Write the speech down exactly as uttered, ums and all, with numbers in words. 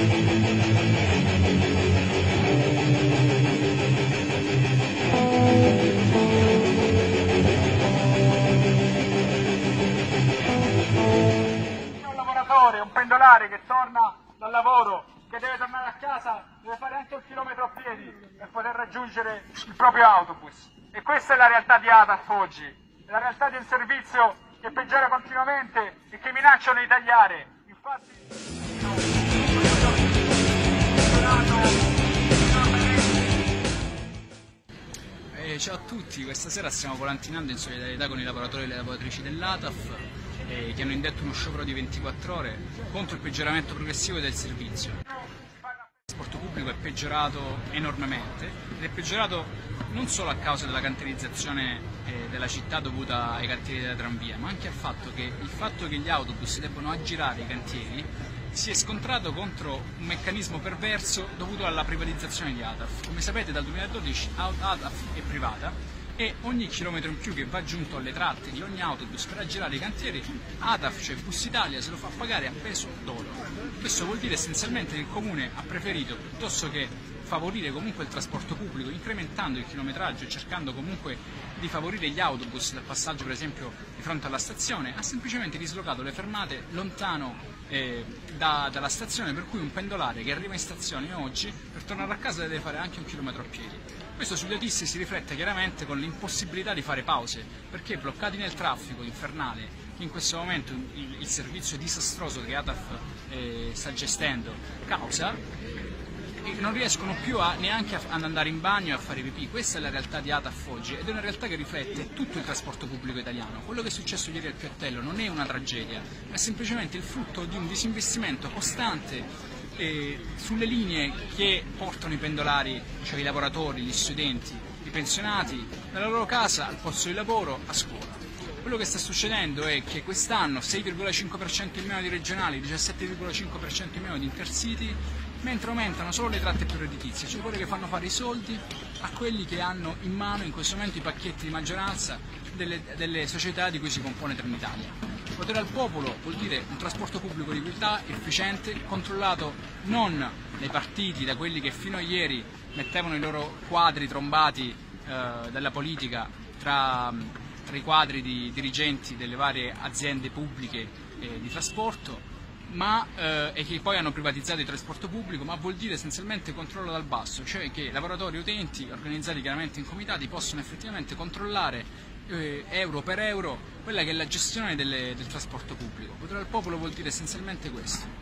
Un lavoratore, un pendolare che torna dal lavoro, che deve tornare a casa, deve fare anche un chilometro a piedi per poter raggiungere il proprio autobus. E questa è la realtà di A T A F oggi, è la realtà di un servizio che peggiora continuamente e che minacciano di tagliare. Infatti... Eh, ciao a tutti, questa sera stiamo volantinando in solidarietà con i lavoratori e le lavoratrici dell'A T A F eh, che hanno indetto uno sciopero di ventiquattro ore contro il peggioramento progressivo del servizio. Il trasporto pubblico è peggiorato enormemente ed è peggiorato non solo a causa della cantierizzazione eh, della città dovuta ai cantieri della tranvia, ma anche al fatto che il fatto che gli autobus debbano aggirare i cantieri si è scontrato contro un meccanismo perverso dovuto alla privatizzazione di A T A F. Come sapete, dal duemiladodici A T A F è privata e ogni chilometro in più che va aggiunto alle tratte di ogni autobus per aggirare i cantieri, A T A F, cioè Bus Italia, se lo fa pagare a peso d'oro. Questo vuol dire essenzialmente che il Comune ha preferito, piuttosto che favorire comunque il trasporto pubblico, incrementando il chilometraggio e cercando comunque di favorire gli autobus dal passaggio per esempio di fronte alla stazione, ha semplicemente dislocato le fermate lontano eh, da, dalla stazione, per cui un pendolare che arriva in stazione oggi per tornare a casa deve fare anche un chilometro a piedi. Questo sugli autisti si riflette chiaramente con l'impossibilità di fare pause, perché bloccati nel traffico infernale che in questo momento il, il servizio disastroso che A T A F eh, sta gestendo causa, e non riescono più a, neanche ad andare in bagno e a fare pipì. Questa è la realtà di A T A F oggi ed è una realtà che riflette tutto il trasporto pubblico italiano. Quello che è successo ieri al Piattello non è una tragedia, ma è semplicemente il frutto di un disinvestimento costante eh, sulle linee che portano i pendolari, cioè i lavoratori, gli studenti, i pensionati, dalla loro casa al posto di lavoro, a scuola. Quello che sta succedendo è che quest'anno sei virgola cinque per cento in meno di regionali, diciassette virgola cinque per cento in meno di intercity, mentre aumentano solo le tratte più redditizie, cioè quelle che fanno fare i soldi a quelli che hanno in mano in questo momento i pacchetti di maggioranza delle, delle società di cui si compone Trenitalia. Potere al popolo vuol dire un trasporto pubblico di qualità, efficiente, controllato non dai partiti, da quelli che fino a ieri mettevano i loro quadri trombati eh, della politica tra, tra i quadri di dirigenti delle varie aziende pubbliche eh, di trasporto, ma eh, e che poi hanno privatizzato il trasporto pubblico, ma vuol dire essenzialmente controllo dal basso, cioè che lavoratori e utenti, organizzati chiaramente in comitati, possono effettivamente controllare eh, euro per euro quella che è la gestione delle, del trasporto pubblico. Potere al popolo vuol dire essenzialmente questo.